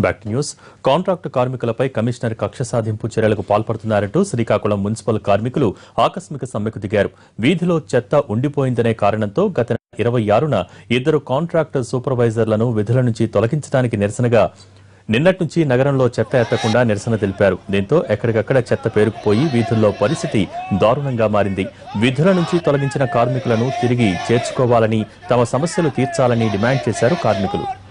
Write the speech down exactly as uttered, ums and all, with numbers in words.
Back news contract కార్మికులపై commissioner కక్ష సాధింపు చర్యలకు పాల్పడుతున్నారంటూ శ్రీకాకుళం మున్సిపల్ కార్మికులు ఆకస్మిక సమ్మెకు దిగారు. వీధిలో చెత్త ఉండిపోయిందనే కారణంతో గత ఇరవై ఆరున ఇద్దరు కాంట్రాక్ట్ సూపర్వైజర్లను విధుల నుంచి తొలగించడానికి నిరసనగా నిన్నటి నుంచి నగరంలో చెత్త ఎత్తకుండా నిరసన తెలిపారు. దీంతో ఎక్కడికక్కడ చెత్త పేరుకుపోయి వీధుల్లో పరిస్థితి దారుణంగా మారింది. విధుల నుంచి తొలగించిన కార్మికులను తిరిగి చేర్చుకోవాలని, తమ సమస్యలు తీర్చాలని డిమాండ్ చేశారు కార్మికులు.